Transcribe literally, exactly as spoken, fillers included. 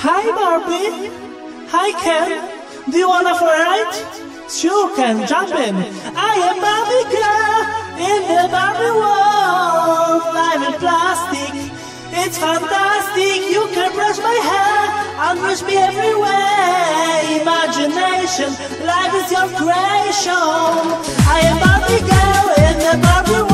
Hi Barbie. Hi Ken. Do you wanna for a ride? Sure Ken, jump in. I am Barbie girl in the Barbie world. I'm in plastic. It's fantastic. You can brush my hair and brush me everywhere. Imagination, life is your creation. I am Barbie girl in the Barbie world.